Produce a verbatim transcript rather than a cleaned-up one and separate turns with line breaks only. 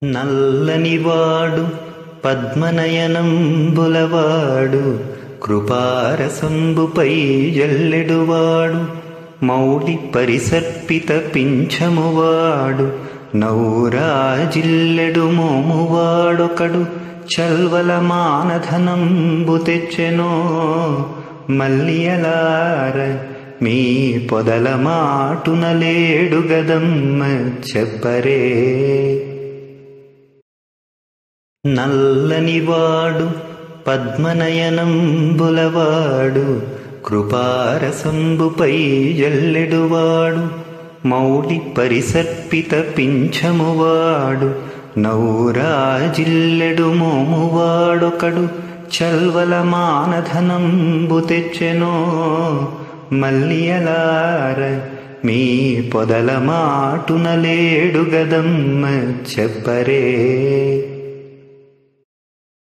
నల్లనివాడు పద్మనయనంబులవాడు కృపారసంబుపై జల్లెడువాడు మౌళి పరిసర్పిత పింఛమువాడు నౌరాజిల్లెడు మోమువాడొకడు చల్వల మానధనంబు తెచ్చెనో మల్లియలార మీ పొదల మాటున లేడు గదమ్మ చెప్పరే. నల్లనివాడు పద్మనయనంబులవాడు కృపారసంబుపై జల్లెడువాడు మౌళి పరిసర్పిత పింఛమువాడు నౌరాజిల్లెడు మోమువాడొకడు చల్వల మానధనంబు తెచ్చెనో మల్లియలార మీ పొదల మాటున లేడు గదమ్మ చెప్పరే.